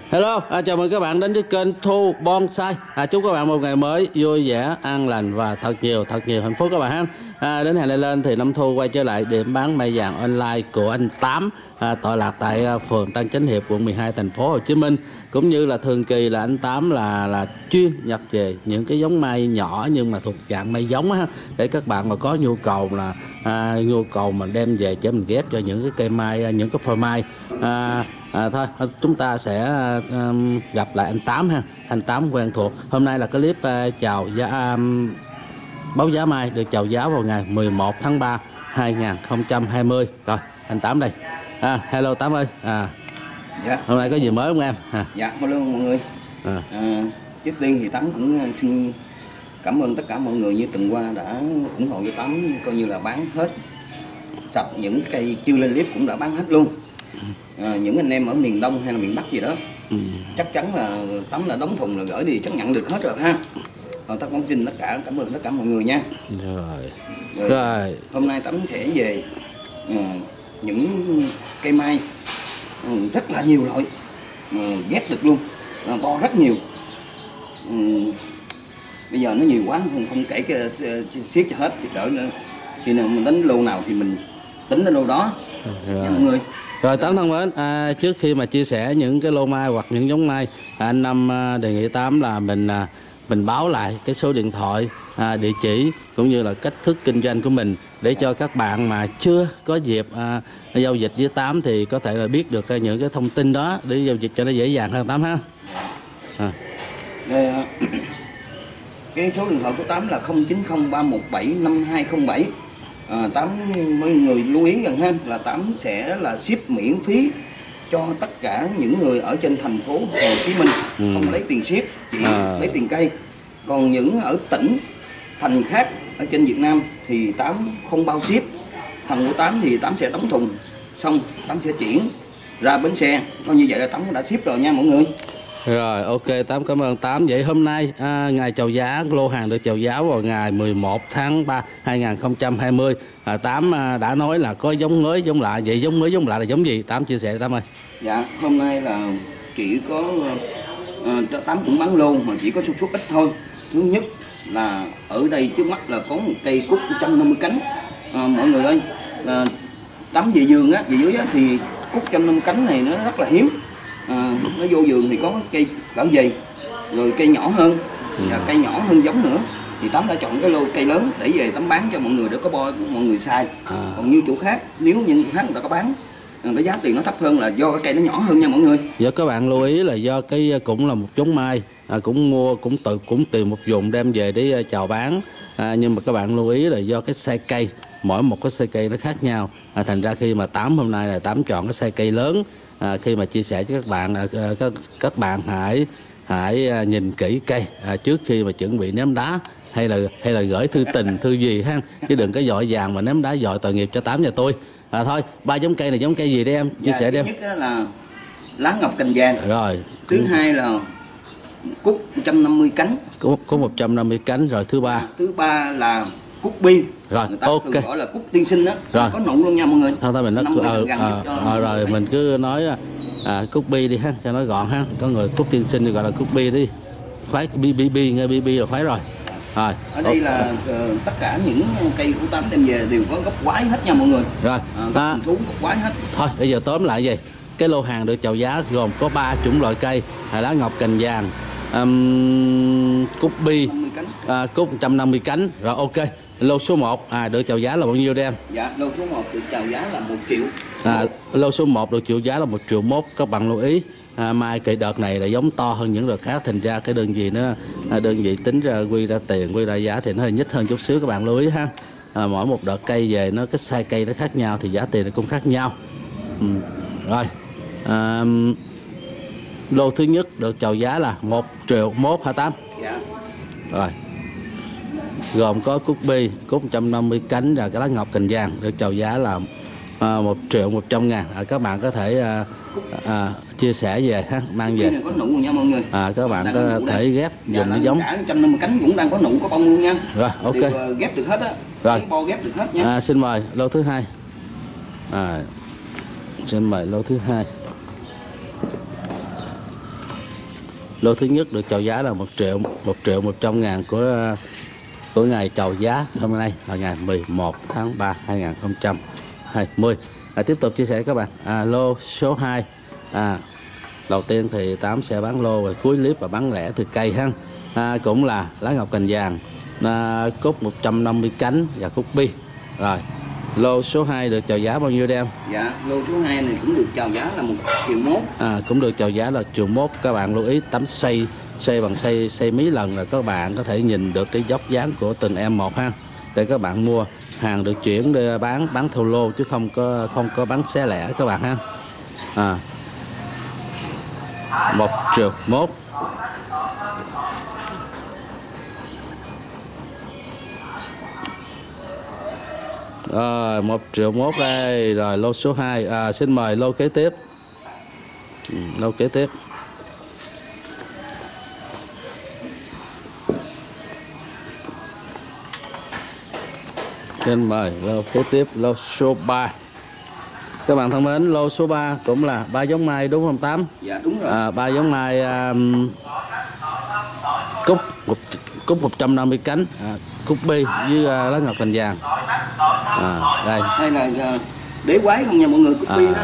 Hello, chào mừng các bạn đến với kênh Thu Bonsai. Chúc các bạn một ngày mới vui vẻ, an lành và thật nhiều hạnh phúc các bạn ha. Đến ngày này lên thì Năm Thu quay trở lại điểm bán mai vàng online của anh Tám, tọa lạc tại phường Tân Chánh Hiệp, quận 12, thành phố Hồ Chí Minh. Cũng như là thường kỳ là anh Tám là chuyên nhập về những cái giống mai nhỏ nhưng mà thuộc dạng mai giống ha, để các bạn mà có nhu cầu là nhu cầu mà đem về để mình ghép cho những cái cây mai, những cái phôi mai. Thôi chúng ta sẽ gặp lại anh Tám ha. Anh Tám quen thuộc. Hôm nay là clip chào giá, báo giá mai được chào giá vào ngày 11 tháng 3 2020. Rồi anh Tám đây. Hello Tám ơi. Dạ. Hôm nay có gì mới không em? Dạ, hello mọi người. Trước tiên thì Tám cũng xin cảm ơn tất cả mọi người như tuần qua đã ủng hộ cho Tám, coi như là bán hết sạch những cây chưa lên clip cũng đã bán hết luôn. Những anh em ở miền Đông hay là miền Bắc gì đó, chắc chắn là Tám là đóng thùng là gửi đi chắc nhận được hết rồi ha. Tất cũng xin cảm ơn tất cả mọi người nha. Rồi. Hôm nay Tám sẽ về những cây mai rất là nhiều loại, ghép được luôn, bo rất nhiều. Bây giờ nó nhiều quá không kể siết cho hết, thì đỡ nữa khi nào mình đánh lô nào thì mình tính đến lô đó nha mọi người. Rồi Tám thân mến, trước khi mà chia sẻ những cái lô mai hoặc những giống mai, anh Năm đề nghị Tám là mình báo lại cái số điện thoại, địa chỉ cũng như là cách thức kinh doanh của mình, để cho các bạn mà chưa có dịp giao dịch với Tám thì có thể là biết được những cái thông tin đó để giao dịch cho nó dễ dàng hơn Tám ha. Đây, cái số điện thoại của Tám là 0903175207. Tám mấy người lưu ý rằng ha, là Tám sẽ là ship miễn phí cho tất cả những người ở trên thành phố Hồ Chí Minh, không lấy tiền ship, chỉ lấy tiền cây. Còn những ở tỉnh thành khác ở trên Việt Nam thì Tám không bao ship. Phần của Tám thì Tám sẽ đóng thùng, xong Tám sẽ chuyển ra bến xe. Coi như vậy là Tám đã ship rồi nha mọi người. Rồi ok, Tám cảm ơn Tám. Vậy hôm nay ngày chào giá, lô hàng được chào giá vào ngày 11 tháng 3 2020. Tám đã nói là có giống mới giống lạ. Vậy giống mới giống lạ là giống gì? Tám chia sẻ Tám ơi. Dạ, hôm nay là chỉ có Tám cũng bán lô mà chỉ có số ít thôi. Thứ nhất là ở đây trước mắt là có một cây cúc 150 cánh. Mọi người ơi, Tám về vườn á, về dưới á, thì cúc 150 cánh này nó rất là hiếm. Nó vô vườn thì có cây cỡ gì, rồi cây nhỏ hơn và cây nhỏ hơn giống nữa, thì Tám đã chọn cái lô cây lớn để về Tám bán cho mọi người để có bo mọi người xài. Còn như chỗ khác, nếu như chỗ khác người ta có bán cái giá tiền nó thấp hơn là do cái cây nó nhỏ hơn nha mọi người. Giờ các bạn lưu ý là do cái cũng là một giống mai, cũng tìm một vùng đem về để chào bán, nhưng mà các bạn lưu ý là do cái size cây, mỗi một cái size cây nó khác nhau, thành ra khi mà Tám hôm nay là Tám chọn cái size cây lớn. Khi mà chia sẻ với các bạn, các bạn hãy nhìn kỹ cây trước khi mà chuẩn bị ném đá hay là gửi thư tình thư gì ha, chứ đừng có vội vàng mà ném đá dội tội nghiệp cho Tám nhà tôi. Thôi, ba giống cây này giống cây gì đấy em chia sẻ đi em. Thứ nhất là lá ngọc cành vàng. Rồi. Thứ hai là cúc 150 cánh. Cúc 150 cánh. Rồi thứ ba. Thứ ba là cúc bi. Rồi người ta ok. thường gọi là cúc tiên sinh đó. Rồi. Có nụ luôn nha mọi người. Thôi mình rồi mình cứ nói cúc bi đi ha, cho nó gọn ha. Có người cúc tiên sinh thì gọi là cúc bi đi. Khoái bi nghe bi là khoái rồi. Rồi. Ở đây là tất cả những cây của Tám đem về đều có gốc quái hết nha mọi người. Rồi. Gốc thú gốc quái hết. Thôi bây giờ tóm lại vậy. Cái lô hàng được chào giá gồm có 3 chủng loại cây: lá ngọc cành vàng, cúc bi, cúc 150 cánh. Rồi ok. Lô số 1 được chào giá là bao nhiêu đây em? Dạ, lô số 1 được chào giá là 1 triệu. Lô số 1 được chào giá là 1,1 triệu. Các bạn lưu ý, mai cây đợt này là giống to hơn những đợt khác, thành ra cái đơn vị tính ra quy ra tiền, quy ra giá thì nó hơi nhích hơn chút xíu, các bạn lưu ý ha. Mỗi một đợt cây về nó cái size cây nó khác nhau thì giá tiền nó cũng khác nhau. Rồi. Lô thứ nhất được chào giá là 1,1 triệu hả Tám? Dạ. Rồi. Gồm có cúc bi, cúc 150 cánh và cái lá ngọc cành vàng được chào giá là 1.100.000. Các bạn có thể chia sẻ về ha, mang về. Có nụ nha mọi người. Các bạn có thể ghép dùng cái giống. Cả 150 cánh cũng đang có nụ có bông luôn nha. Rồi ok. Đều, ghép được hết á. Rồi. Bo ghép được hết nha. Xin mời lô thứ hai. Xin mời lô thứ hai. Lô thứ nhất được chào giá là 1 triệu 100 ngàn của ngày chào giá hôm nay là ngày 11 tháng 3 2020. Tiếp tục chia sẻ các bạn. Lô số 2. Đầu tiên thì Tám sẽ bán lô và cuối clip và bán lẻ từ cây ha. Cũng là lá ngọc cành vàng, cúc 150 cánh và cúc bi. Rồi lô số 2 được chào giá bao nhiêu đây em? Dạ, lô số 2 này cũng được chào giá là 1 triệu mốt. Cũng được chào giá là 1 triệu mốt. Các bạn lưu ý Tấm xây bằng xây mí lần là các bạn có thể nhìn được cái dốc dáng của từng em một ha. Để các bạn mua hàng được chuyển để bán theo lô chứ không có bán xé lẻ các bạn ha. 1 triệu mốt. Rồi 1 triệu mốt đây. Rồi lô số 2. Xin mời lô kế tiếp. Lô kế tiếp. Xin mời lô kế tiếp, lô số 3. Các bạn thân mến, lô số 3 cũng là 3 giống mai đúng không Tám? Dạ đúng rồi. 3 giống mai cúc 150 cánh, cúc bi với lá ngọc cành vàng. Đây. Đây là đế quái không nha mọi người, cúc bi ha.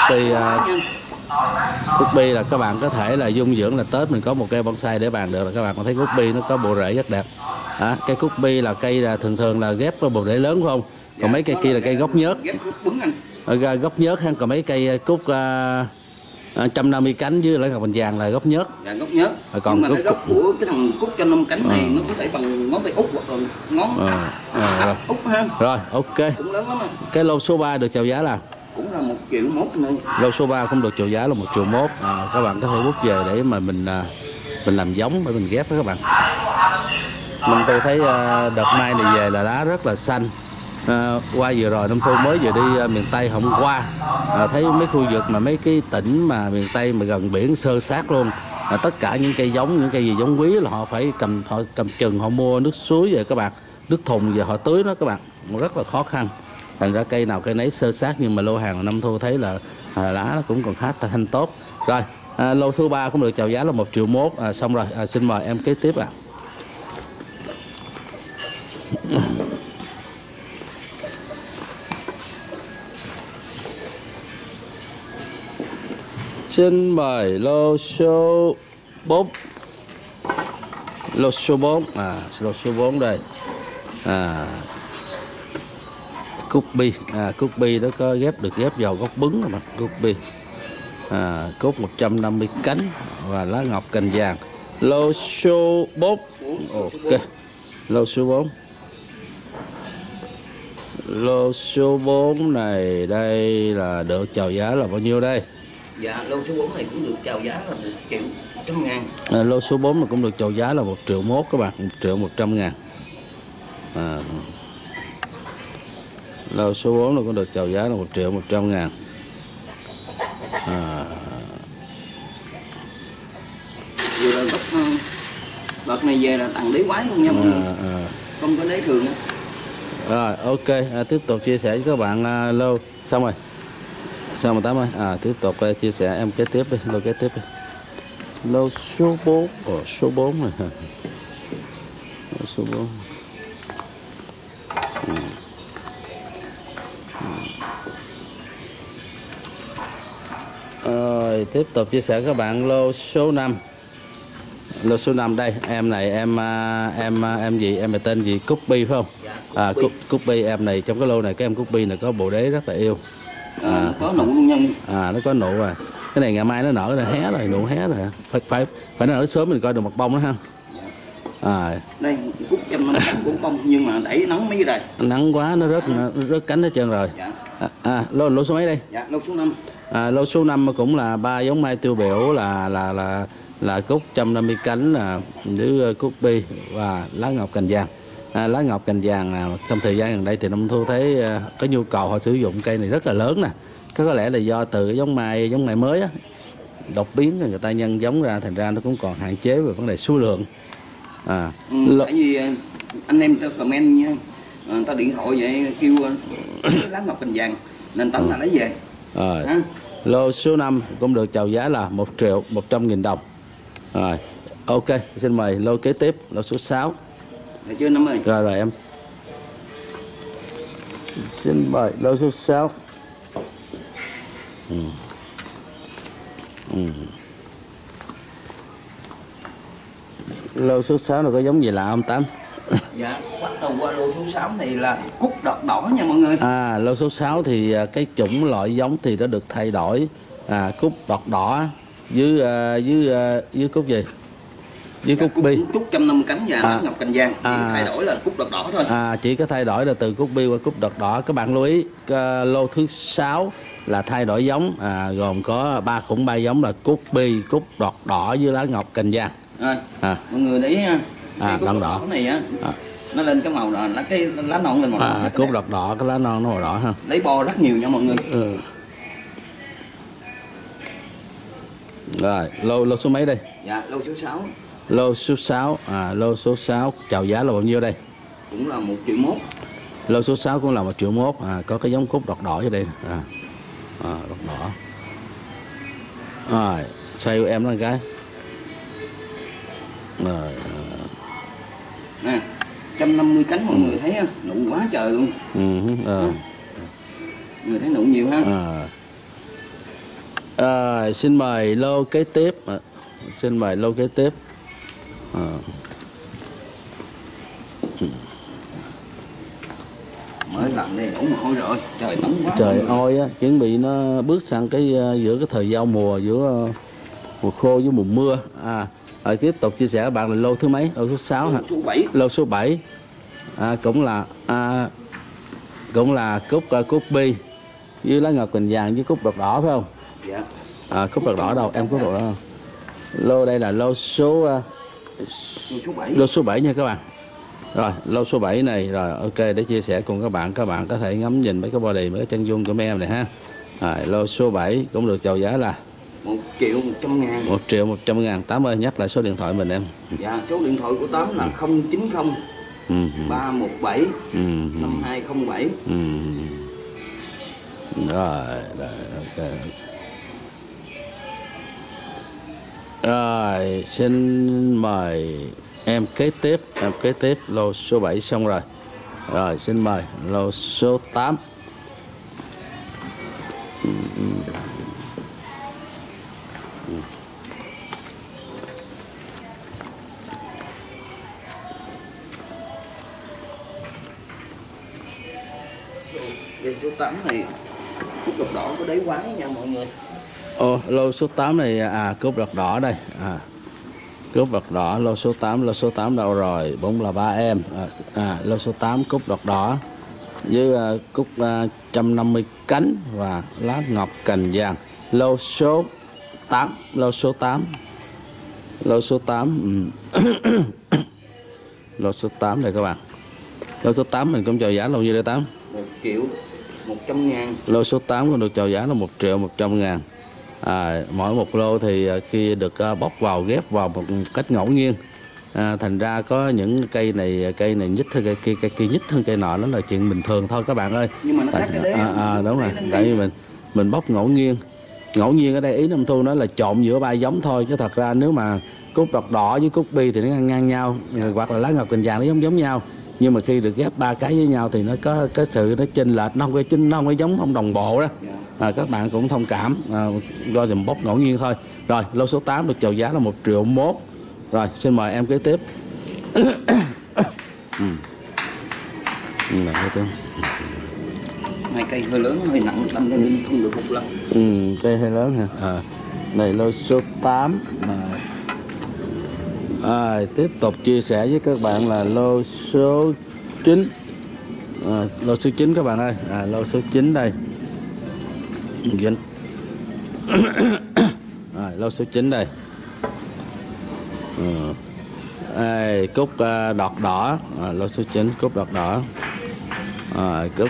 Cúc bi là các bạn có thể là dung dưỡng là Tết mình có một cây bonsai để bàn được là các bạn có thấy cúc bi nó có bộ rễ rất đẹp. Cây cúc bi là cây là thường là ghép có bộ rễ lớn phải không? Còn mấy cây kia là cây gốc nhớt. Gốc nhớt ha, còn mấy cây cúc 150 cánh với lá ngọc cành vàng là gốc nhớt. Dạ gốc nhớt. Còn cái gốc của cái thằng cúc 150 cánh này nó có thể bằng ngón tay út hoặc là ngón út ha. Rồi ok. Cũng lớn lắm. Cái lô số 3 được chào giá là cũng là 1 triệu mốt nữa. Lô số 3 cũng được chào giá là 1 triệu mốt. Các bạn có thể bút về để mà mình làm giống để mình ghép với các bạn. Tôi thấy đợt mai này về là lá rất là xanh. Qua vừa rồi Năm Thu mới vừa đi miền Tây hôm qua, thấy mấy khu vực mà mấy cái tỉnh mà miền Tây mà gần biển xơ xác luôn, tất cả những cây giống, những cây gì giống quý là họ phải cầm chừng, họ mua nước suối về các bạn, nước thùng về họ tưới nó các bạn, rất là khó khăn. Thành ra cây nào cây nấy xơ xác, nhưng mà lô hàng Năm Thu thấy là lá nó cũng còn khá thanh tốt. Rồi lô thứ 3 cũng được chào giá là 1 triệu mốt. Xong rồi, xin mời em kế tiếp ạ. Xin mời lô số 4. Lô số 4. Lô số 4 đây. Cúc bi. Cúc bi nó có được ghép vào gốc bứng rồi mà. Cúc bi. Cúc 150 cánh và lá ngọc cành vàng. Lô số 4. Ok. Lô số 4. Lô số 4 này đây là được chào giá là bao nhiêu đây? Dạ, lô số 4 này cũng được chào giá là 1 triệu 100 ngàn. Lô số 4 này cũng được chào giá là 1 triệu mốt các bạn, 1 triệu 100 ngàn. Lô số 4 này cũng được chào giá là 1 triệu 100 ngàn. Vừa rồi đợt này về là tặng đế quái không nha mọi người. Không có đế thường nữa. Rồi ok, tiếp tục chia sẻ với các bạn lô xong rồi. Sao mà Tám ơi, tiếp tục chia sẻ em kế tiếp đi, lô kế tiếp đi. Lô số 4, số 4 này hả? Lô số 4. Rồi tiếp tục chia sẻ các bạn lô số 5. Lô số 5 đây, em này em gì, em là tên gì, Cúc Bi phải không? Dạ, Cúc Bi em này, trong cái lô này cái em Cúc Bi này có bộ đế rất là yêu. Có nụ luôn nha. Nó có nụ rồi. Cái này ngày mai nó nở rồi, hé rồi, nụ hé rồi. Phải nó nở sớm mình coi được mặt bông đó ha. Đây cúc 150 cánh cũng bông nhưng mà đẩy nắng mấy cái đây. Nắng quá nó rớt cánh hết trơn rồi. Dạ. Lô số mấy đây? Dạ, lô số 5. Lô số 5 cũng là 3 giống mai tiêu biểu là cúc 150 cánh với cúc bi và lá ngọc cành vàng. Lá ngọc cành vàng trong thời gian gần đây thì Năm Thu thấy có nhu cầu họ sử dụng cây này rất là lớn nè. Có lẽ là do từ giống mai mới á, đột biến người ta nhân giống ra, thành ra nó cũng còn hạn chế về vấn đề số lượng. Tại vì anh em ta comment nha, ta điện thoại vậy kêu lá ngọc cành vàng nên Tấm là lấy về. Lô số 5 cũng được chào giá là 1 triệu 100 nghìn đồng. Rồi, ok, xin mời lô kế tiếp, lô số 6. Được chưa Năm ơi? Rồi em. Xin mời lô số 6. Lô số 6 này có giống gì lạ không Tám? Dạ, bắt đầu qua lô số 6 này là cúc đọt đỏ nha mọi người. Lô số 6 thì cái chủng loại giống thì nó được thay đổi. Cúc đọt đỏ dưới cúc gì? Dưới Dạ, cúc bi. Cúc 150 cánh và lá ngọc cành vàng. Chỉ thay đổi là cúc đọt đỏ thôi. Chỉ có thay đổi là từ cúc bi qua cúc đọt đỏ. Các bạn lưu ý lô thứ 6 là thay đổi giống, gồm có 3 giống là cúc bi, cúc đọt đỏ với lá ngọc cành vàng. Mọi người để ý ha. Cái cúc đọt đỏ này á, nó lên cái màu đỏ, cái lá non lên màu đỏ. Cúc đọt đỏ, cái lá non nó màu đỏ ha. Lấy bo rất nhiều nha mọi người. Rồi, lô số mấy đây? Dạ, lô số 6. Lô số 6, lô số 6 chào giá là bao nhiêu đây? Cũng là 1,1 triệu. Lô số 6 cũng là 1,1 triệu. Có cái giống cúc đọt đỏ ở đây. Đọt đỏ. Rồi, xoay em nó một cái. Rồi. Nè, 150 cánh mọi người thấy không? Nụ quá trời luôn. Người thấy nụ nhiều ha. Xin mời lô kế tiếp. Xin mời lô kế tiếp. Mới làm đây đổ mồ hôi rồi, trời nóng quá. Trời ơi á, chuẩn bị nó bước sang cái giữa cái thời giao mùa, giữa mùa khô với mùa mưa. Rồi tiếp tục chia sẻ các bạn là lô thứ mấy? Lô số 6 hả? Lô số 7. Cũng là cúc bi với lá ngọc cành vàng với cúc đọt đỏ phải không? Dạ. Cúc đọt đỏ đâu? Em cúc đọt đỏ không? Lô đây là lô số 7. Lô số 7 nha các bạn. Rồi, lô số 7 này rồi, ok, để chia sẻ cùng các bạn có thể ngắm nhìn mấy cái body, mấy cái chân dung của mấy em này ha. Lô số 7 cũng được chào giá là 1.100.000. 1.100.000. Tám ơi, nhắc lại số điện thoại mình em. Dạ, số điện thoại của Tám là 090 317 5207. Rồi, ok. Rồi, xin mời em kế tiếp lô số 7 xong rồi. Rồi, xin mời lô số 8. Cái số 8 này cúc đọt đỏ có đáy quái nha mọi người. Lô số 8 này cúc đọt đỏ đây. Cúc đọt đỏ, lô số 8 đâu rồi? Cũng là 3 em. Lô số 8 cúc đọt đỏ với cúc 150 cánh và lá ngọc cành vàng. Lô số 8. Lô số 8 Lô số 8 này các bạn. Lô số 8 mình cũng chào giá là bao nhiêu đây Tám? 1.100.000. Lô số 8 cũng được chào giá là 1.100.000. Mỗi một lô thì khi được bóc vào, ghép vào một cách ngẫu nhiên, thành ra có những cây này nhích hơn cây kia nhích hơn cây nọ, đó là chuyện bình thường thôi các bạn ơi. Nhưng mà nó khác cái đấy. Đúng rồi, tại vì mình bóc ngẫu nhiên ở đây ý Nam Thu nói là trộn giữa 3 giống thôi, chứ thật ra nếu mà cúc đọt đỏ với cúc bi thì nó ngang nhau, hoặc là lá ngọc cành vàng nó giống nhau, nhưng mà khi được ghép 3 cái với nhau thì nó có cái sự nó chênh lệch, nó không có giống, không đồng bộ đó. Các bạn cũng thông cảm, do dùm bóc ngẫu nhiên thôi. Rồi, lô số 8 được chào giá là 1,1 triệu. Rồi, xin mời em kế tiếp. Hai cây hơi lớn, hơi nặng, đâm ra nên không được hút lắm. Cây hơi lớn hả? Này lô số 8. Tiếp tục chia sẻ với các bạn là lô số 9. Lô số 9 các bạn ơi. Lô số 9 đây. Lô số 9 đây. Cúc đọt đỏ. Lô số 9 cúc đọt đỏ. Cúc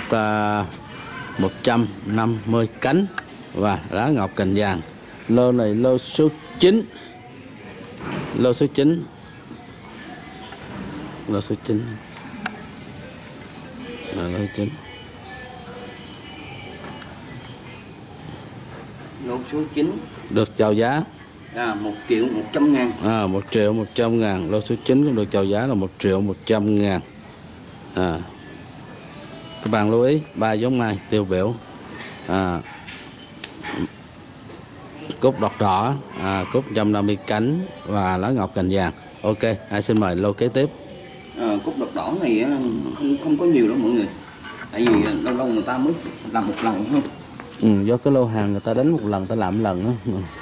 150 cánh và lá ngọc cành vàng. Lô này lô số 9. Lô số 9. Lô số 9. Lô 9. Lô số 9 được chào giá Dạ 1.100.000. 1.100.000. Lô số 9 cũng được chào giá là 1.100.000. Các bạn lưu ý 3 giống mai tiêu biểu. Cúc đọt đỏ, cúc 150 cánh và lá ngọc cành vàng. Ok, xin mời lô kế tiếp. Cúc đọt đỏ này không có nhiều đâu mọi người, tại vì lâu lâu người ta mới làm một lần thôi. Do cái lô hàng người ta đánh một lần ta làm một lần đó.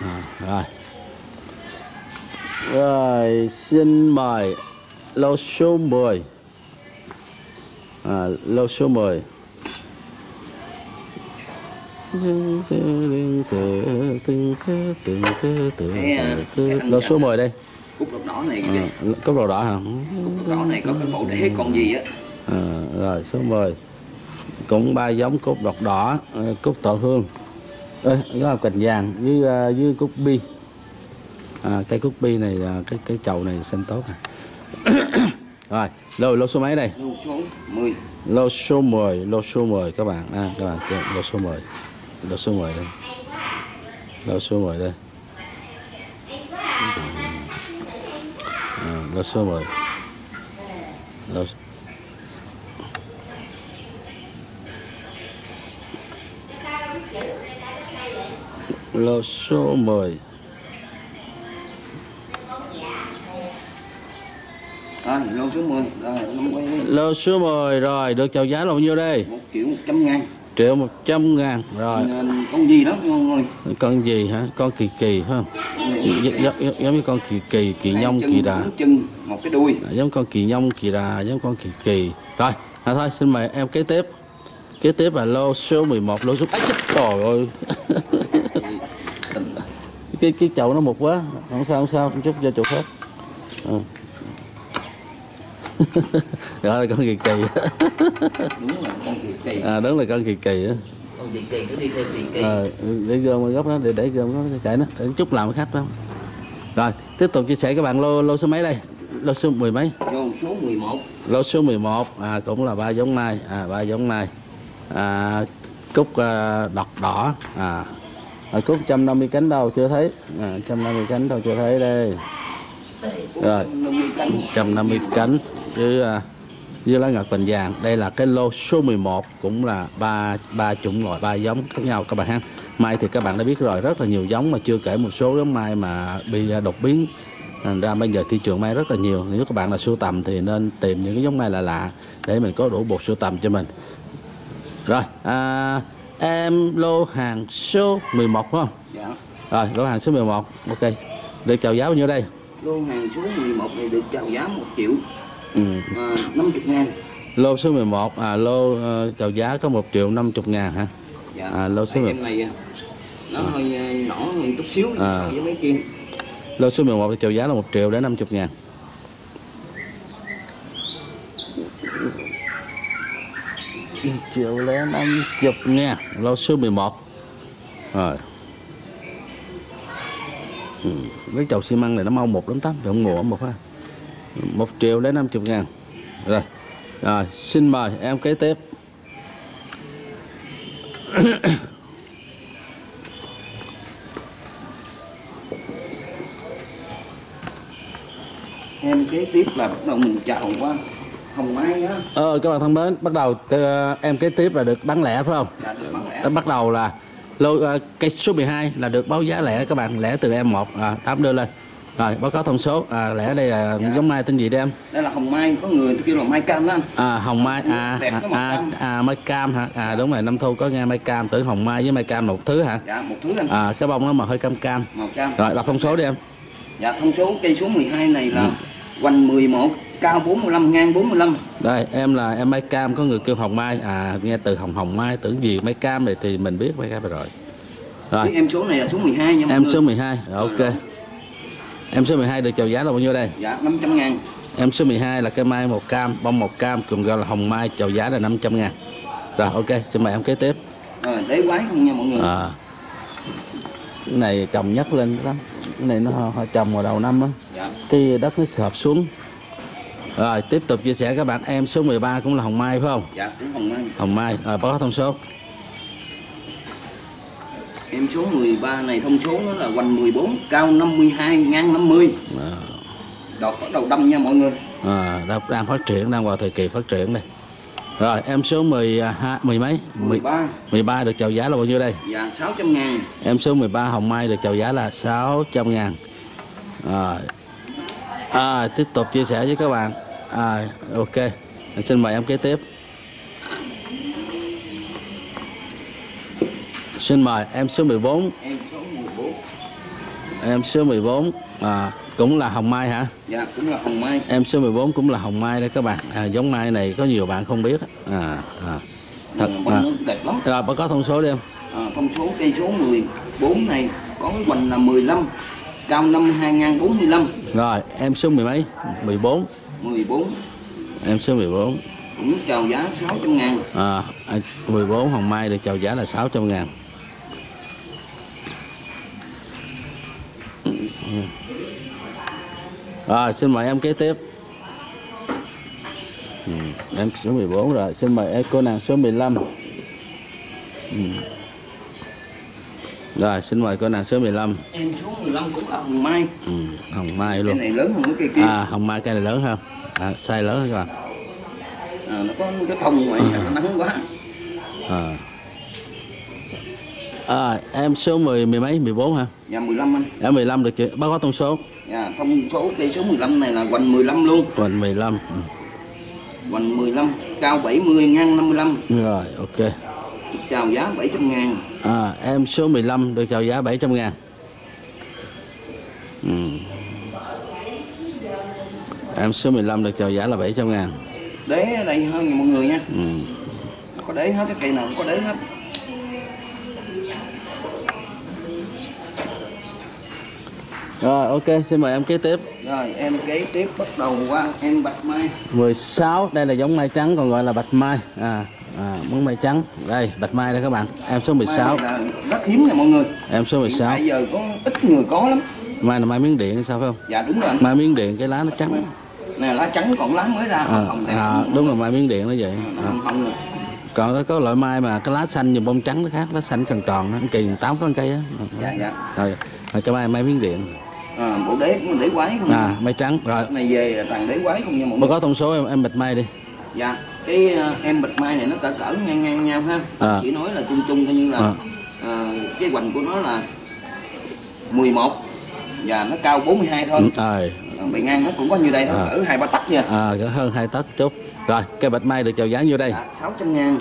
Rồi xin mời lô số 10. Lô số 10. Lô số 10 đây. Cúc đọt đỏ này cúc đọt đỏ hả? Cúc đỏ này có cái bộ đế còn gì á. Rồi số 10 cũng 3 giống cúc đọt đỏ, cúc thọ hương, đó là cành vàng với cúc bi. Cây cúc bi này cái chậu này xanh tốt rồi. Lô số mấy đây? Lô số 10. Lô số 10, lô số 10 các bạn. Các bạn chơi lô số 10. Lô số 10 đây. Lô số 10 đây. Lô số 10. Lô số 10. Lô số 10. Lô số 10 rồi, được chào giá là bao nhiêu đây? 1.100.000. 1.100.000 rồi. Con gì đó mọi người? Con gì hả? Con kỳ kỳ phải không? Giống như con kỳ nhông kỳ đà. Chân, một cái đuôi. Giống con kỳ nhông kỳ đà, giống con kỳ. Rồi, thôi xin mời em kế tiếp. Kế tiếp là lô số 11, lô số... trời ơi. cái chậu nó mục quá, không sao, chút cho chỗ khác. Rồi con kỳ. Đúng là con kỳ. Đúng là con kỳ á. Con kỳ cứ đi theo kỳ. Để gom góc đó, để gom nó chạy nó, để chút làm khác đó. Rồi tiếp tục chia sẻ các bạn lô số mấy đây? Lô số 10 mấy? Lô số 11. Lô số 11 cũng là 3 giống mai, 3 giống mai. Cúc đọt đỏ, cúc 150 cánh đâu chưa thấy, 150 cánh đâu chưa thấy đây. Rồi 150 cánh với lá ngọc cành vàng. Đây là cái lô số 11, cũng là ba chủng loại, 3 giống khác nhau các bạn ha. Mai thì các bạn đã biết rồi, rất là nhiều giống, mà chưa kể một số giống mai mà bị đột biến. Thành ra bây giờ thị trường mai rất là nhiều. Nếu các bạn là sưu tầm thì nên tìm những cái giống mai lạ để mình có đủ bộ sưu tầm cho mình. Rồi em lô hàng số 11 phải không? Dạ. Rồi lô hàng số 11. Ok, được chào giá bao nhiêu đây? Lô hàng số 11 này được chào giá 1.050.000. Lô số 11 lô chào giá có 1.050.000 hả? Dạ. Lô số 11 này nó hơi nhỏ hơn chút xíu so với mấy kia. Lô số 11 thì chào giá là 1.050.000. Triệu lẻ 50.000. Lô số 11. Rồi. Cái chậu xi măng này nó mau một lắm tắm, không ngủ một ha. 1.050.000. Rồi, xin mời em kế tiếp. Em kế tiếp là bắt đầu mình chào qua hồng mai á. Các bạn thân mến, bắt đầu em kế tiếp là được bán lẻ phải không? Dạ, được bán lẻ. Bắt đầu là cây số 12 là được báo giá lẻ các bạn, lẻ từ em 1 8 đưa lên. Rồi báo cáo thông số. Lẻ đây là giống mai tên gì đây em? Đây là hồng mai, có người kêu là mai cam đó anh. Hồng mai mai cam hả? Đúng rồi, Năm Thu có nghe mai cam, tưởng hồng mai với mai cam một thứ hả? Dạ, một thứ anh. Cái bông nó mà hơi cam. Màu cam. Rồi đọc thông số đi em. Dạ, thông số cây số 12 này là hoành 11, cao 45, ngang 45. Đây em là em mai cam, có người kêu hồng mai, nghe từ hồng mai tưởng gì mai cam này thì mình biết mai cam rồi. Rồi em số này là số 12 nha. Em số 12. Ok. Em số 12 được chào giá là bao nhiêu đây? Dạ 500.000. Em số 12 là cây mai một cam, bông một cam, cùng gọi là hồng mai, chào giá là 500.000. Rồi ok, xin mời em kế tiếp. Đế quái không nha mọi người. Cái này trồng nhắc lên lắm. Cái này nó trồng vào đầu năm á. Dạ. Cái đất nó sợp xuống. Rồi tiếp tục chia sẻ các bạn, em số 13 cũng là hồng mai phải không? Dạ, cũng hồng mai. Hồng mai, báo cáo thông số. Em số 13 này thông số nó là hoành 14, cao 52, ngang 50. Đọt bắt đầu đâm nha mọi người. Đang phát triển, đang vào thời kỳ phát triển đây. Rồi em số 12, mười mấy? 13. 13 được chào giá là bao nhiêu đây? Dạ 600.000. Em số 13 Hồng Mai được chào giá là 600.000. Tiếp tục chia sẻ với các bạn. Ok. Xin mời em kế tiếp. Xin mời em số 14. Em số 14. Em số 14 cũng là hồng mai hả? Dạ cũng là hồng mai. Em số 14 cũng là hồng mai đây các bạn. Giống mai này có nhiều bạn không biết. Đẹp lắm. Rồi có thông số đi em. Thông số cây số 14 này có cái hoành là 15, cao 52, ngang 45. Rồi em số mười mấy? 14. 14. Em số 14 cũng chào giá 600.000. 14 hồng mai được chào giá là 600.000. Rồi xin mời em kế tiếp. Em số 14 rồi. Xin mời em cô nàng số 15. Rồi xin mời cô nàng số 15. Em số 15 cũng là hồng mai. Hồng mai luôn. Cây này lớn hơn cái cây kia. Hồng mai cây này lớn hơn. Size lớn hơn các bạn. Nó có cái thông ngoài nó nắng quá. Em số 10 mấy? 14 hả? Dạ 15 anh. Em 15 được chưa? Bác có thông số. Dạ thông số cây số 15 này là hoành 15 luôn. Hoành 15. Hoành 15, cao 70, ngang 55. Rồi ok. Chào giá 700.000. Em số 15 được chào giá 700.000. Em số 15 được chào giá là 700.000. Đế ở đây hơn nha mọi người nha. Nó có đế hết, cái cây nào cũng có đế hết. Rồi ok, xin mời em kế tiếp. Rồi em kế tiếp bắt đầu qua em bạch mai 16. Đây là giống mai trắng còn gọi là bạch mai. Món mai trắng. Đây bạch mai đây các bạn. Em số 16 là rất hiếm nha mọi người. Em số 16. Bây giờ có ít người có lắm. Mai là mai miếng điện sao phải không? Dạ đúng rồi. Mai miếng điện cái lá nó trắng. Nè lá trắng còn lá mới ra hồng đẹp. Đúng rồi mai miếng điện nó vậy. Hồng rồi. Còn nó có loại mai mà cái lá xanh và bông trắng nó khác, lá xanh tròn tròn nó kỳ 8 con cây á. Dạ. Rồi cái mai miếng điện. Bộ đế cũng là đế quái không? Mai trắng rồi. Này về là toàn đế quái không nha mọi người. Có thông số em bạch mai đi. Dạ cái em bạch mai này nó cỡ ngang nhau ha. Chỉ nói là chung coi như là cái hoành của nó là 11 và nó cao 42 thôi. Bề ngang nó cũng có như đây thôi, cỡ 2-3 tấc nha. Cỡ hơn 2 tấc chút. Rồi cây bạch mai được chào giá nhiêu đây? 600.000.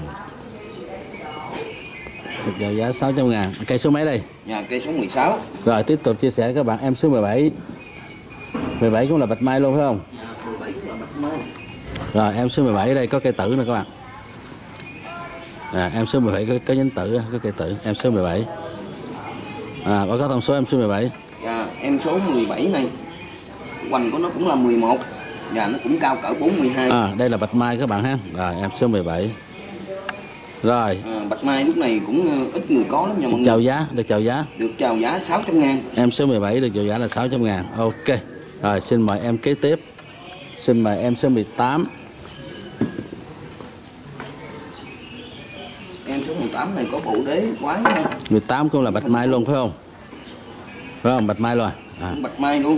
Được chào giá 600.000. Cây số mấy đây? Dạ cây số 16. Rồi tiếp tục chia sẻ các bạn em số 17. 17 cũng là bạch mai luôn phải không? Dạ 17 cũng là bạch mai. Rồi em số 17 đây có cây tử nè các bạn. Em số 17 có nhánh tử, có cây tử. Em số 17. Có thông số em số 17. Dạ em số 17 này hoành của nó cũng là 11 và nó cũng cao cỡ 42. Đây là bạch mai các bạn ha. Rồi em số 17. Rồi bạch mai lúc này cũng ít người có lắm nha mọi người. Chào giá, được chào giá. Được chào giá 600.000. Em số 17 được chào giá là 600.000. Ok. Rồi xin mời em kế tiếp. Xin mời em số 18. Em số 18 này có bộ đế quái nha. 18 cũng là bạch mai luôn phải không? Phải không? Bạch mai luôn. Bạch mai luôn.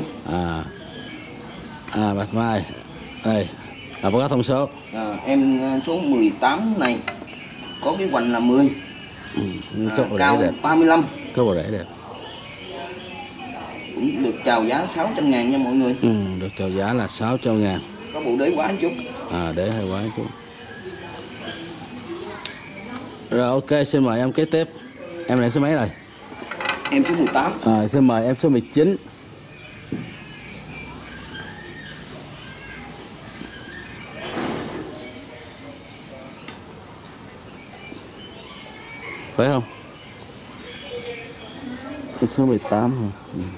Bạch mai. Đây. Có thông số. Em số 18 này có cái hoành là 10. Cao đẹp. 35. Có bộ rễ đẹp. Cũng được chào giá 600.000 nha mọi người. Được chào giá là 600.000. Có bộ đế quái chút. Để hơi quái chút. Rồi ok, xin mời em kế tiếp. Em này số mấy rồi? Em số 18. Xin mời em số 19. Phải không? Em số 18 hả?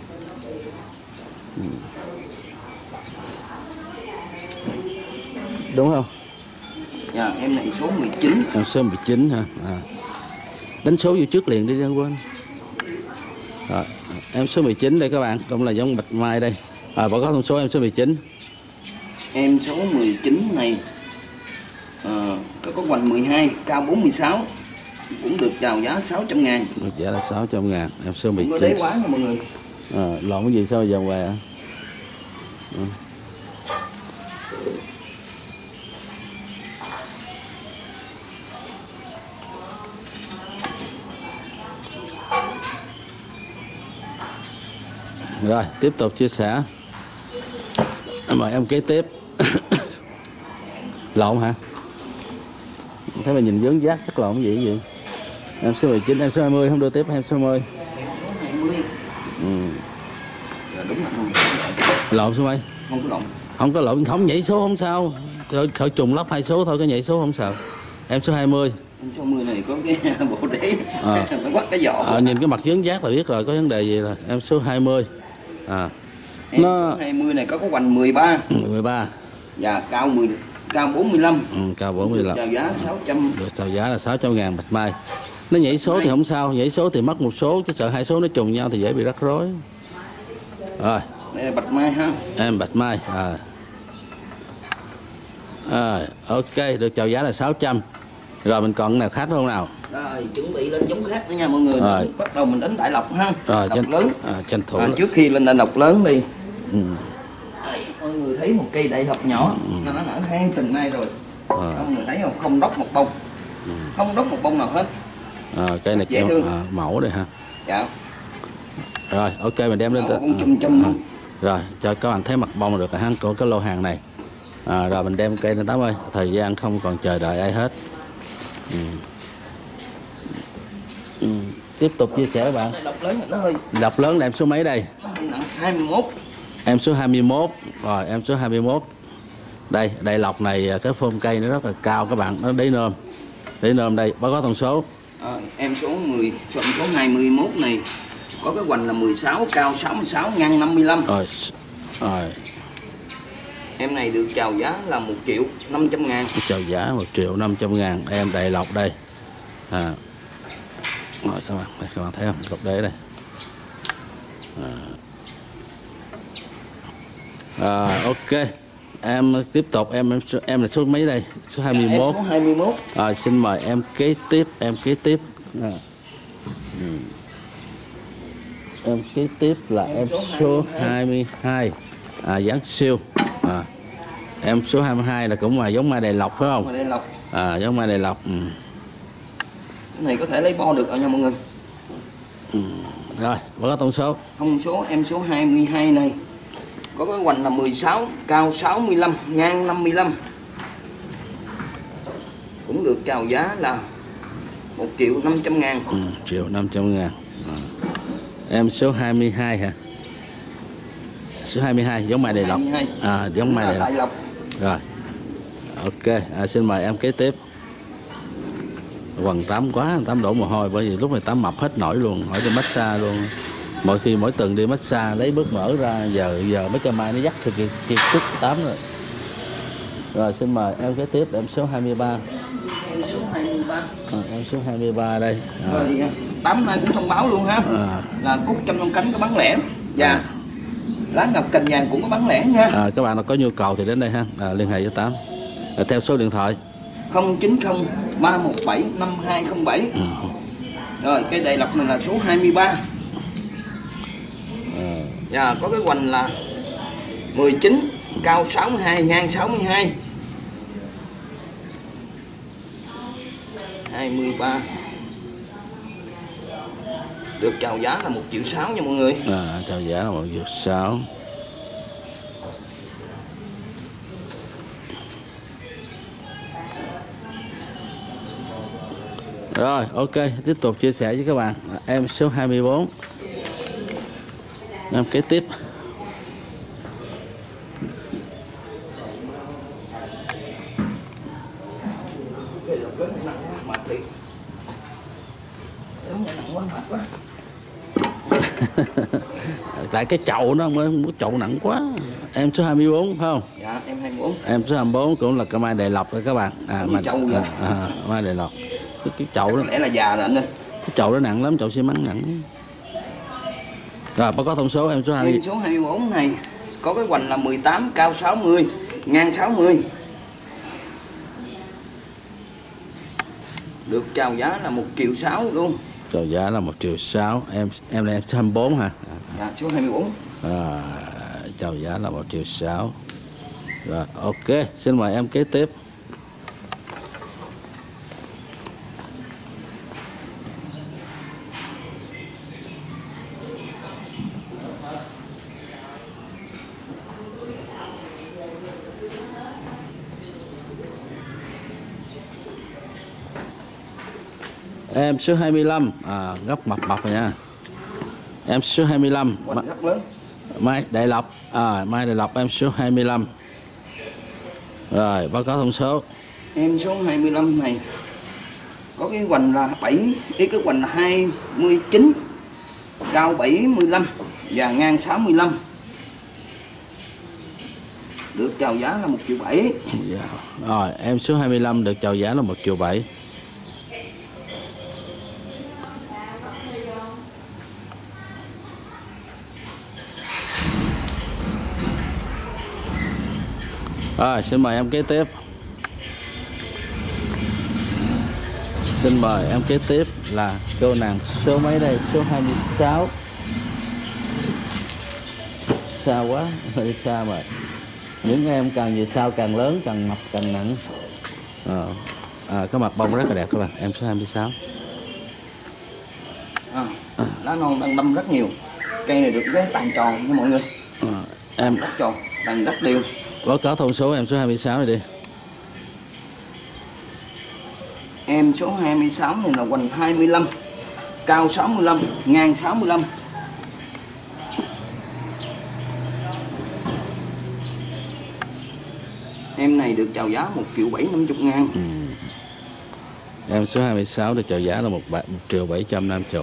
Đúng không? Dạ, em này số 19. Em số 19 hả? Đánh số vô trước liền đi, đừng quên. Rồi, em số 19 đây các bạn, cũng là giống bạch mai đây. Có thông số em số 19. Em số 19 này có hoành 12, cao 46 cũng được chào giá 600.000. Được giá là 600.000. Em số Không có đế 19. quá nha mọi người. Lộn cái gì sao giờ què? Rồi tiếp tục chia sẻ. Mời em kế tiếp. Lộn hả? Thấy mà nhìn dướng dát chắc lộn cái gì vậy? Em số 19, em số 20 không đưa tiếp, em số 20. Đúng rồi. Lộn số mấy? Không có lộn. Không có lộn, không nhảy số không sao. Thôi trùng lắp 2 số thôi, cái nhảy số không sao. Em số 20. Em số 20 này có cái bộ đế nó quắt cái vỏ. Nhìn cái mặt dướng dát là biết rồi có vấn đề gì rồi. Em số 20. Em số 20 này có hoành 13. 13. Và cao 45. Cao 45. Chào giá 600. Được chào giá là 600.000 bạch mai. Nó nhảy số thì không sao, nhảy số thì mất một số, chứ sợ 2 số nó trùng nhau thì dễ bị rắc rối. Rồi. Đây là bạch mai ha. Em bạch mai. Ok, được chào giá là 600. Rồi mình còn cái nào khác không nào? Rồi chuẩn bị lên giống khác nữa nha mọi người. Rồi. Bắt đầu mình đánh đại lộc ha. Rồi Lộc lớn. tranh thủ. Trước khi lên đại lộc lớn đi. Mọi người thấy một cây đại lộc nhỏ nó nở 2 tuần nay rồi. Mọi người thấy không? Không đốc một bông. Không đốc một bông nào hết. Cây này kêu mẫu đây ha. Dạ. Rồi ok mình đem lên. Rồi cho các bạn thấy mặt bông được ha của cái lô hàng này. Rồi mình đem cây lên Tám ơi, thời gian không còn chờ đợi ai hết. Tiếp tục chia sẻ các bạn. Đọc lớn là em số mấy đây? 21. Em số 21. Rồi em số 21. Đây, đại lộc này cái phôm cây nó rất là cao các bạn, nó đế nôm. Đế nôm đây, báo có thông số. Em số 21 này có cái hoành là 16, cao 66, ngang 55. Rồi. Em này được chào giá là 1.500.000. Chào giá 1.500.000. Em đại lộc đây. Rồi các bạn thấy không? Cọc đế đây. Ok. Em tiếp tục em là số mấy đây? Số 21. Em số 21. Xin mời em kế tiếp, em kế tiếp là em số 22. Dáng siêu. Em số 22 là cũng là giống mai Đại Lộc phải không? Mai Đại Lộc. Giống mai Đại Lộc. Cái này có thể lấy bo được nha mọi người. Rồi, có thông số. Thông số em số 22 này có cái hoành là 16, cao 65, ngang 55. Cũng được chào giá là 1.500.000. 1.500.000. Em số 22 hả? Số 22 giống mai Đại Lộc. Giống mai Đại Lộc. Rồi. Ok, xin mời em kế tiếp. Quần tắm quá, tắm đổ mồ hôi bởi vì lúc này tắm mập hết nổi luôn, hỏi cho massage luôn. Mỗi tuần đi massage lấy bước mở ra, giờ mấy cây mai nó dắt thì kiệt sức tắm rồi. Rồi xin mời em kế tiếp, em số 23. Em số 23. Em số 23 đây. Rồi tắm nay cũng thông báo luôn ha. Là cúc trăm lông cánh có bán lẻ. Dạ. Lá ngọc cành vàng cũng có bán lẻ nha. Các bạn nào có nhu cầu thì đến đây ha, liên hệ với Tám. Theo số điện thoại 090 317 5207. Rồi cây đại lộc này là số 23. Dạ, có cái hoành là 19, cao 62, ngang 62. 23. Được chào giá là 1.600.000 nha mọi người. Chào giá là 1.600.000. Rồi, ok, tiếp tục chia sẻ với các bạn. Em số 24. Em kế tiếp. Tại cái chậu nó mới muốn chậu nặng quá. Em số 24 phải không? Dạ, em 24. Em số 24 cũng là cái mai Đại Lộc rồi các bạn. Mai Đại Lộc. Cái chậu đó lẽ là già rồi anh ơi. Cái chậu đó nặng lắm, chậu xi măng nặng. Rồi, có thông số em số 20. Em số 24 này có cái hoành là 18, cao 60, ngang 60. được chào giá là 1.600.000 luôn. Chào giá là 1.600.000. Em là em số 24 hả? Dạ, số 24. Chào giá là 1.600.000. Rồi, ok, xin mời em kế tiếp. Em số 25, gấp mập rồi nha. Em số 25, Rất lớn. Mai Đại Lộc, Mai Đại Lộc, em số 25. Rồi, báo cáo thông số. Em số 25 này có cái hoành là 7, cái hoành là 29, cao 75 và ngang 65. Được chào giá là 1.700.000. Rồi, em số 25 được chào giá là 1.700.000. Rồi, xin mời em kế tiếp. Xin mời em kế tiếp là cô nàng số mấy đây? Số 26. Xa quá, hơi xa mà. Những em càng về sau càng lớn, càng mập, càng nặng. Cái mặt bông rất là đẹp các bạn. Em số 26. Lá non đang đâm rất nhiều. Cây này được cái tàn tròn nha mọi người. Em rất tròn, tàn rất đều. báo cáo thông số em số 26 này đi. Em số 26 này là hoành 25, cao 65, ngang 65. Em này được chào giá 1.750.000. Em số 26 được chào giá là 1.750.000.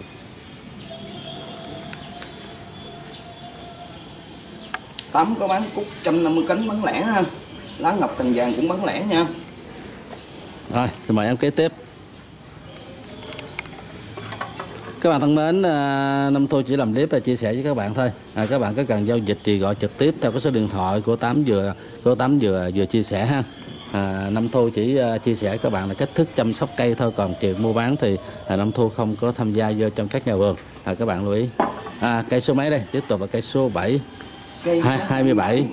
Tám có bán cúc 150 cánh bán lẻ ha. Lá ngọc cành vàng cũng bán lẻ nha. Rồi, thì mời em kế tiếp. Các bạn thân mến, Năm Thu chỉ làm clip và chia sẻ với các bạn thôi. Các bạn có cần giao dịch thì gọi trực tiếp theo cái số điện thoại của Tám vừa chia sẻ ha. Năm Thu chỉ chia sẻ các bạn là cách thức chăm sóc cây thôi, còn chuyện mua bán thì Năm Thu không có tham gia vô trong các nhà vườn. Các bạn lưu ý. Cây số mấy đây? Tiếp tục là cây số 7. Cây 27.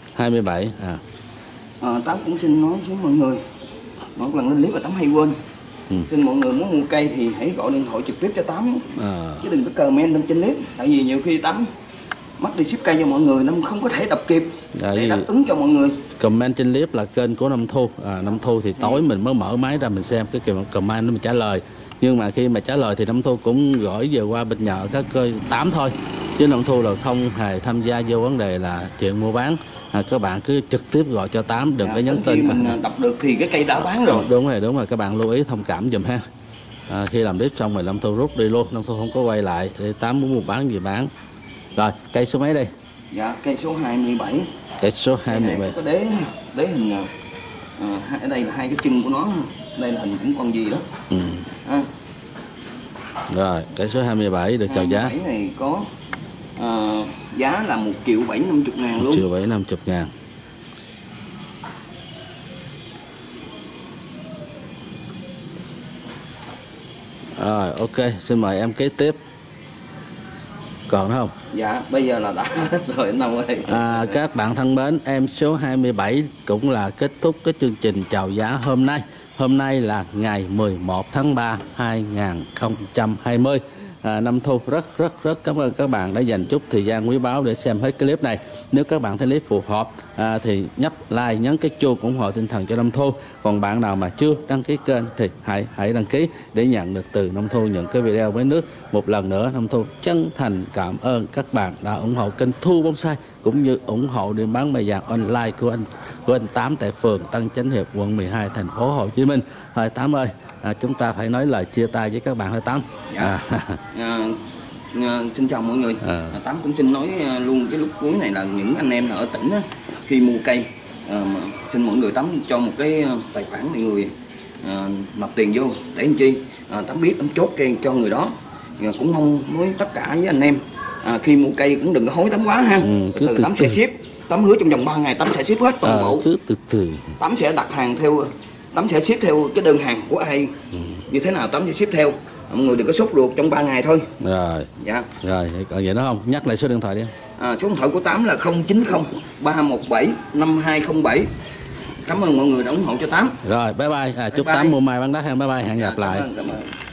Tám cũng xin nói với mọi người, mỗi lần lên clip là Tám hay quên. Xin mọi người muốn mua cây thì hãy gọi điện thoại trực tiếp cho Tám, chứ đừng có comment lên trên clip. Tại vì nhiều khi Tám mất đi ship cây cho mọi người, nó không có thể đọc kịp để đáp ứng cho mọi người. Comment trên clip là kênh của Năm Thu. Năm Thu thì tối mình mới mở máy ra mình xem cái comment nó mình trả lời. Nhưng mà khi mà trả lời thì Năm Thu cũng gửi về qua bên nhờ các Tám thôi, chứ Năm Thu là không hề tham gia vô vấn đề là chuyện mua bán. Các bạn cứ trực tiếp gọi cho Tám, đừng có nhắn tin. Khi mình đọc được thì cái cây đã bán rồi. Đúng rồi, các bạn lưu ý thông cảm giùm ha. Khi làm clip xong rồi Năm Thu rút đi luôn, Năm Thu không có quay lại để Tám muốn mua bán gì bán. Rồi, cây số mấy đây? Dạ, cây số 27. Cây số 27. Có đế hình, ở đây là hai cái chân của nó, đây là hình cũng con gì đó. Rồi, cây số 27 được chào giá. 27 này có giá là 1.750.000 luôn. 1.750.000. Rồi, ok, xin mời em kế tiếp. Còn không? Dạ, bây giờ là đã hết rồi anh Long ơi. Các bạn thân mến, em số 27 cũng là kết thúc cái chương trình chào giá hôm nay. Hôm nay là ngày 11 tháng 3 2020. Năm Thu rất cảm ơn các bạn đã dành chút thời gian quý báu để xem hết cái clip này. Nếu các bạn thấy clip phù hợp thì nhấp like, nhấn cái chuông ủng hộ tinh thần cho Năm Thu. Còn bạn nào mà chưa đăng ký kênh thì hãy đăng ký để nhận được từ Năm Thu những cái video mới nước. Một lần nữa Năm Thu chân thành cảm ơn các bạn đã ủng hộ kênh Thu Bonsai, cũng như ủng hộ điểm bán mai vàng online của anh Tám tại phường Tân Chánh Hiệp, quận 12, thành phố Hồ Chí Minh. Thôi Tám ơi, chúng ta phải nói lời chia tay với các bạn thôi Tám. Xin chào mọi người. Tám cũng xin nói luôn cái lúc cuối này là những anh em ở tỉnh khi mua cây, xin mọi người Tám cho một cái tài khoản mọi người nạp tiền vô để làm chi Tám biết Tám chốt cây cho người đó. Cũng mong với tất cả với anh em khi mua cây cũng đừng có hối Tám quá ha. Từ Tám sẽ ship, Tám hứa trong vòng 3 ngày Tám sẽ ship hết toàn bộ. Cứ từ từ. Tám sẽ đặt hàng theo, Tám sẽ ship theo cái đơn hàng của ai như thế nào Tám sẽ ship theo. Mọi người đừng có sốt ruột, trong 3 ngày thôi. Rồi. Dạ. Rồi, còn vậy đó không? Nhắc lại số điện thoại đi. Số điện thoại của Tám là 090 317 5207. Cảm ơn mọi người đã ủng hộ cho Tám. Rồi, bye bye. Chúc bye. Tám mua may bán đắt hàng. Bye bye, hẹn gặp lại. Cảm ơn.